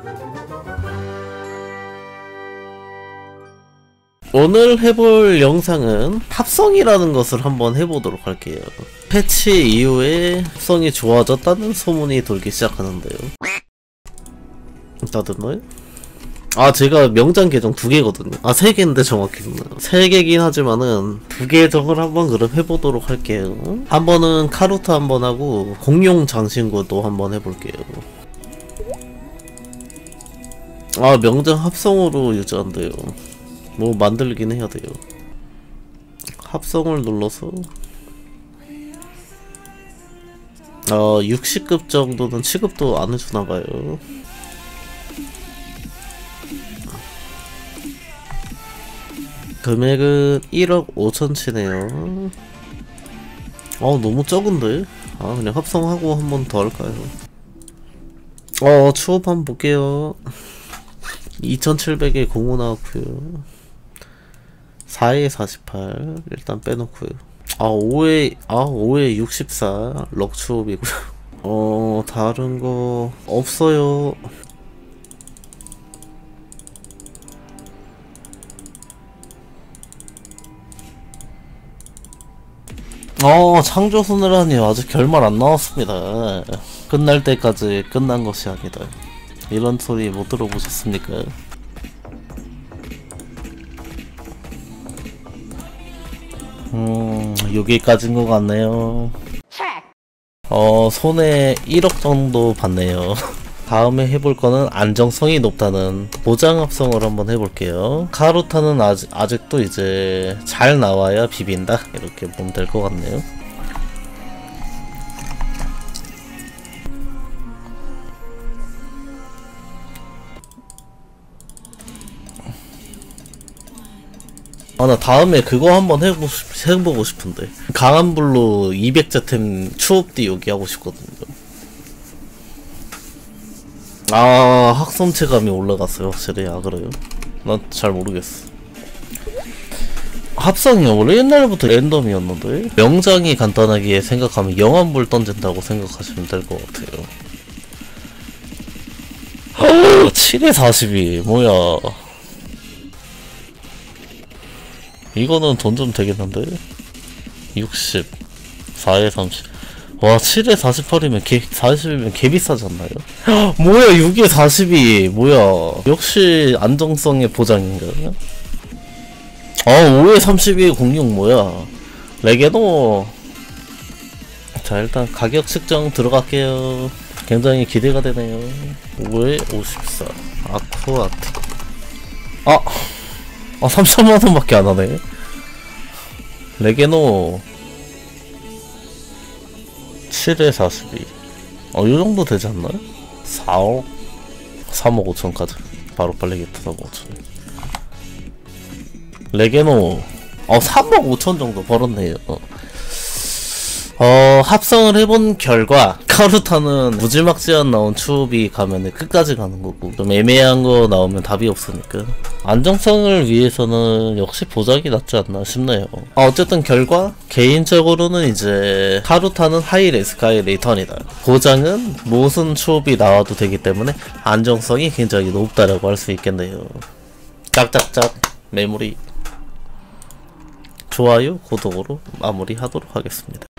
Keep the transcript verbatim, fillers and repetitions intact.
오늘 해볼 영상은 합성이라는 것을 한번 해보도록 할게요. 패치 이후에 합성이 좋아졌다는 소문이 돌기 시작하는데요. 다들 뭐요? 아, 제가 명장 계정 두 개거든요. 아, 세 개인데 정확히는 세 개긴 하지만은 두 계정을 한번 그럼 해보도록 할게요. 한 번은 카루트 한 번 하고 공룡 장신구도 한번 해볼게요. 아, 명장 합성으로 유지한대요. 뭐 만들긴 해야 돼요. 합성을 눌러서 어 육십 급 정도는 취급도 안 해주나봐요. 금액은 일억 오천치네요. 어 너무 적은데? 아 그냥 합성하고 한 번 더 할까요? 어 추업 한번 볼게요. 이천칠백에 공호 나왔고요. 사에 사십팔 일단 빼놓고요. 아 오에 아 오에 육십사 럭추업이고요. 어 다른거 없어요. 어 창조소녀라니 아직 결말 안 나왔습니다. 끝날 때까지 끝난 것이 아니다. 이런 소리 못 들어보셨습니까? 음 여기까지인 것 같네요. 어 손에 일억 정도 받네요. 다음에 해볼 거는 안정성이 높다는 보장 합성을 한번 해볼게요. 카루타는 아직, 아직도 이제 잘 나와야 비빈다 이렇게 보면 될 것 같네요. 아 나 다음에 그거 한번 해보, 해보고 싶은데 강한불로 이백 제템 추업디 여기 하고 싶거든요. 아 학성체감이 올라갔어요 확실히. 아 그래요? 난 잘 모르겠어. 합성이 원래 옛날부터 랜덤이었는데 명장이 간단하게 생각하면 영환불 던진다고 생각하시면 될 것 같아요. 칠에 사십이 뭐야. 이거는 돈 좀 되겠는데? 육십 사에 삼십 와 칠에 사십팔이면 개, 사십이면 개비싸지 않나요? 뭐야 육에 사십이 뭐야. 역시 안정성의 보장인가? 아 오에 삼십이 공룡 뭐야. 레게노. 자 일단 가격 측정 들어갈게요. 굉장히 기대가 되네요. 오에 오십사 아쿠아트. 아! 아 삼천만원 밖에 안 하네. 레게노 칠에 사십이 어 요정도 되지 않나요? 사억 삼억 오천까지 바로 빨리겠다. 삼억 오천. 레게노 어 삼억 오천 정도 벌었네요. 어. 어 합성을 해본 결과 카루타는 무지막지한 나온 추업이 가면은 끝까지 가는 거고 좀 애매한 거 나오면 답이 없으니까 안정성을 위해서는 역시 보장이 낫지 않나 싶네요. 아, 어쨌든 결과 개인적으로는 이제 카루타는 하이레스카의 리턴이다. 보장은 무슨 추업이 나와도 되기 때문에 안정성이 굉장히 높다라고 할 수 있겠네요. 짝짝짝 메모리 좋아요 구독으로 마무리하도록 하겠습니다.